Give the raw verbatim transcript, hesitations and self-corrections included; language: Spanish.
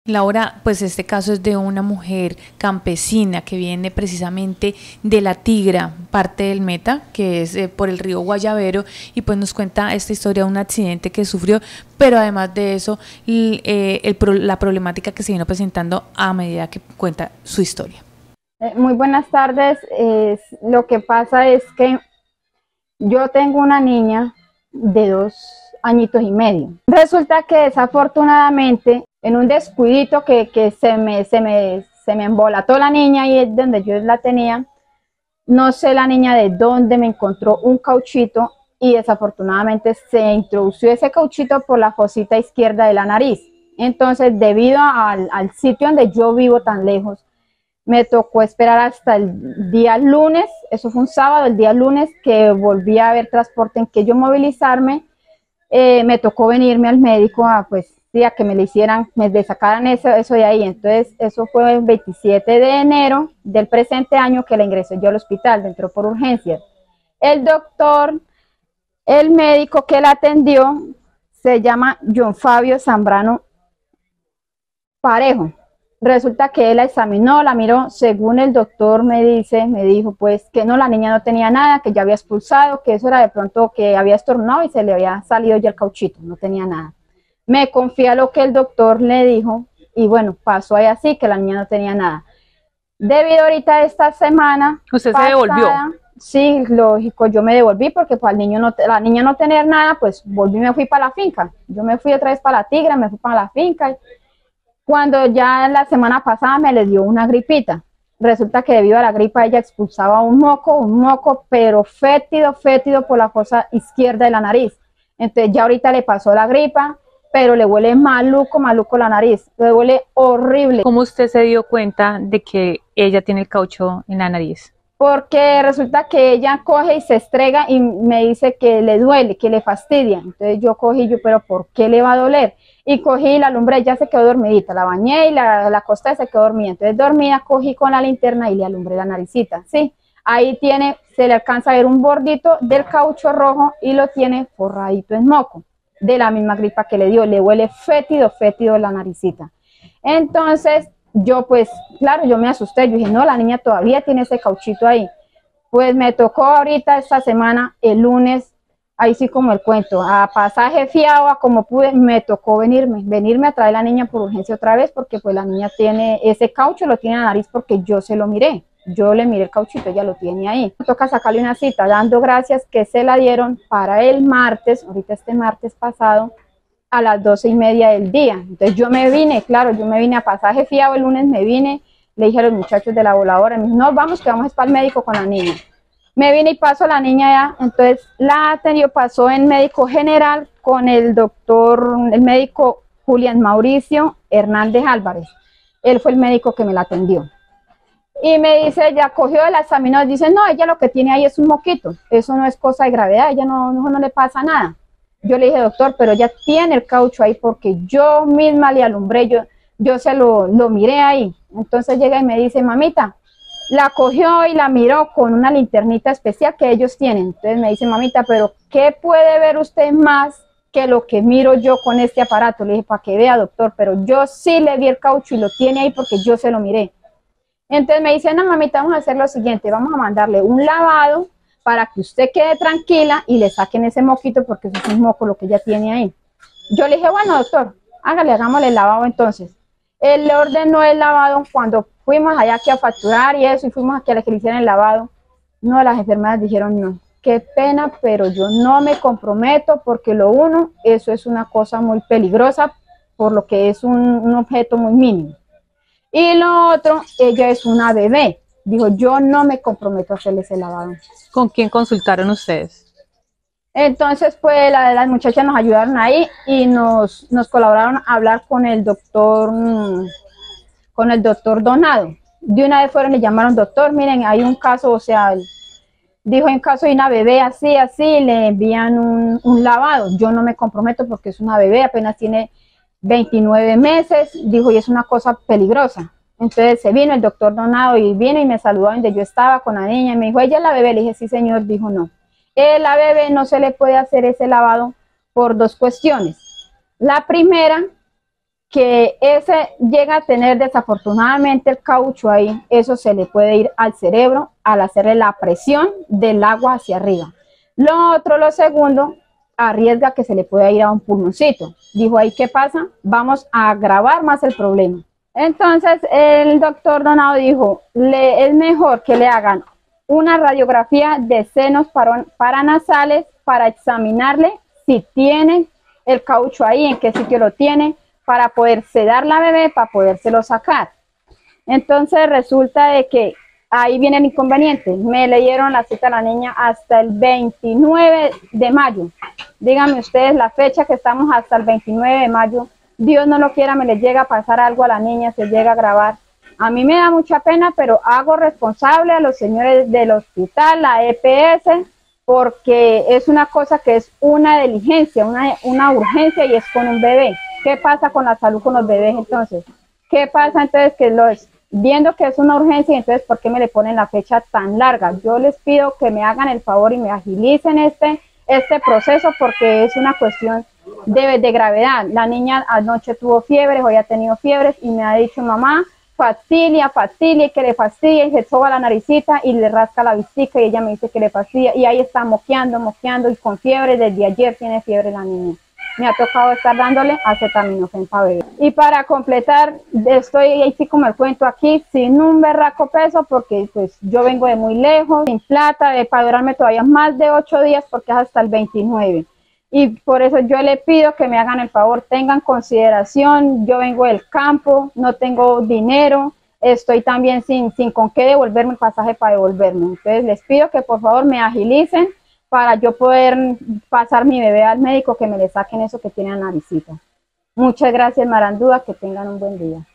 Laura, pues este caso es de una mujer campesina que viene precisamente de La Tigra, parte del Meta, que es eh, por el río Guayavero, y pues nos cuenta esta historia de un accidente que sufrió, pero además de eso, el, eh, el, la problemática que se vino presentando a medida que cuenta su historia. Eh, muy buenas tardes. Eh, lo que pasa es que yo tengo una niña de dos añitos y medio. Resulta que desafortunadamente en un descuidito que, que se, me, se, me, se me embolató la niña y es donde yo la tenía, no sé la niña de dónde me encontró un cauchito y desafortunadamente se introdució ese cauchito por la fosita izquierda de la nariz. Entonces, debido al, al sitio donde yo vivo tan lejos, me tocó esperar hasta el día lunes, eso fue un sábado, el día lunes que volví a haber transporte en que yo movilizarme, eh, me tocó venirme al médico a pues sí, a que me le hicieran, me sacaran eso, eso de ahí. Entonces eso fue el veintisiete de enero del presente año que la ingresé yo al hospital, entró por urgencias. El doctor, el médico que la atendió, se llama John Fabio Zambrano Parejo. Resulta que él la examinó, la miró, según el doctor me dice, me dijo pues que no, la niña no tenía nada, que ya había expulsado, que eso era de pronto que había estornudado y se le había salido ya el cauchito, no tenía nada. Me confía lo que el doctor le dijo y bueno, pasó ahí así, que la niña no tenía nada. Debido ahorita a esta semana... ¿Usted pasada, se devolvió? Sí, lógico, yo me devolví porque pues, al niño no, la niña no tener nada, pues volví y me fui para la finca. Yo me fui otra vez para La Tigra, me fui para la finca. Cuando ya la semana pasada me le dio una gripita. Resulta que debido a la gripa ella expulsaba un moco, un moco, pero fétido, fétido por la fosa izquierda de la nariz. Entonces ya ahorita le pasó la gripa, pero le huele maluco, maluco la nariz, le huele horrible. ¿Cómo usted se dio cuenta de que ella tiene el caucho en la nariz? Porque resulta que ella coge y se estrega y me dice que le duele, que le fastidia. Entonces yo cogí, yo, pero ¿por qué le va a doler? Y cogí y la alumbré, ella se quedó dormidita, la bañé y la, la acosté, se quedó dormida. Entonces dormida, cogí con la linterna y le alumbré la naricita, ¿sí? Ahí tiene, se le alcanza a ver un bordito del caucho rojo y lo tiene forradito en moco, de la misma gripa que le dio, le huele fétido, fétido la naricita. Entonces, yo pues, claro, yo me asusté, yo dije, no, la niña todavía tiene ese cauchito ahí. Pues me tocó ahorita esta semana, el lunes, ahí sí como el cuento, a pasaje fiado, a como pude, me tocó venirme, venirme a traer a la niña por urgencia otra vez, porque pues la niña tiene ese caucho, lo tiene en la nariz porque yo se lo miré. Yo le miré el cauchito, ella lo tiene ahí. Me toca sacarle una cita, dando gracias que se la dieron para el martes, ahorita este martes pasado, a las doce y media del día. Entonces yo me vine, claro, yo me vine a pasaje fiado, el lunes me vine, le dije a los muchachos de la voladora, me dijo, no, vamos, que vamos para el médico con la niña. Me vine y paso a la niña ya, entonces la atendió, pasó en médico general con el doctor, el médico Julián Mauricio Hernández Álvarez. Él fue el médico que me la atendió. Y me dice, ella cogió el examinador, dice, no, ella lo que tiene ahí es un moquito, eso no es cosa de gravedad, ella no, no, no le pasa nada. Yo le dije, doctor, pero ella tiene el caucho ahí porque yo misma le alumbré, yo, yo se lo, lo miré ahí. Entonces llega y me dice, mamita, la cogió y la miró con una linternita especial que ellos tienen. Entonces me dice, mamita, pero ¿qué puede ver usted más que lo que miro yo con este aparato? Le dije, para que vea, doctor, pero yo sí le vi el caucho y lo tiene ahí porque yo se lo miré. Entonces me dice, no, mamita, vamos a hacer lo siguiente, vamos a mandarle un lavado para que usted quede tranquila y le saquen ese moquito porque eso es un moco lo que ella tiene ahí. Yo le dije, bueno, doctor, hágale, hagámosle el lavado entonces. Él le ordenó el lavado cuando fuimos allá aquí a facturar y eso, y fuimos aquí a que le hicieran el lavado. No, las enfermeras dijeron, no, qué pena, pero yo no me comprometo porque lo uno, eso es una cosa muy peligrosa por lo que es un, un objeto muy mínimo. Y lo otro, ella es una bebé. Dijo, yo no me comprometo a hacerle ese lavado. ¿Con quién consultaron ustedes? Entonces, pues la, las muchachas nos ayudaron ahí y nos, nos colaboraron a hablar con el doctor, con el doctor Donado. De una vez fueron y le llamaron, doctor, miren, hay un caso, o sea, dijo, en caso de una bebé así, así, le envían un, un lavado. Yo no me comprometo porque es una bebé, apenas tiene veintinueve meses, dijo, y es una cosa peligrosa. Entonces se vino el doctor Donado y vino y me saludó donde yo estaba con la niña y me dijo, ¿ella es la bebé? Le dije, sí señor. Dijo, no, eh, la bebé no se le puede hacer ese lavado por dos cuestiones. La primera que ese llega a tener desafortunadamente el caucho ahí, eso se le puede ir al cerebro al hacerle la presión del agua hacia arriba. Lo otro, lo segundo, arriesga que se le pueda ir a un pulmoncito. Dijo, ahí, ¿qué pasa? Vamos a agravar más el problema. Entonces el doctor Donado dijo, le, es mejor que le hagan una radiografía de senos paranasales para examinarle si tiene el caucho ahí, en qué sitio lo tiene, para poder sedar la bebé, para podérselo sacar. Entonces resulta de que ahí viene el inconveniente. Me leyeron la cita a la niña hasta el veintinueve de mayo. Díganme ustedes la fecha que estamos hasta el veintinueve de mayo. Dios no lo quiera, me le llega a pasar algo a la niña, se llega a grabar. A mí me da mucha pena, pero hago responsable a los señores del hospital, la E P S, porque es una cosa que es una diligencia, una, una urgencia y es con un bebé. ¿Qué pasa con la salud con los bebés entonces? ¿Qué pasa entonces que los, viendo que es una urgencia, entonces por qué me le ponen la fecha tan larga? Yo les pido que me hagan el favor y me agilicen este, este proceso porque es una cuestión de, de gravedad. La niña anoche tuvo fiebres, hoy ha tenido fiebres y me ha dicho, mamá, fastidia, fastidia, que le fastidia, y se soba la naricita y le rasca la vistica y ella me dice que le fastidia y ahí está moqueando, moqueando y con fiebre, desde ayer tiene fiebre la niña. Me ha tocado estar dándole acetaminofén para beber. Y para completar, estoy ahí sí como el cuento aquí, sin un berraco peso, porque pues yo vengo de muy lejos, sin plata, de, para durarme todavía más de ocho días, porque es hasta el veintinueve. Y por eso yo le pido que me hagan el favor, tengan consideración, yo vengo del campo, no tengo dinero, estoy también sin, sin con qué devolverme el pasaje para devolverme. Entonces les pido que por favor me agilicen, para yo poder pasar mi bebé al médico, que me le saquen eso que tienen en la visita. Muchas gracias, Marandúa, que tengan un buen día.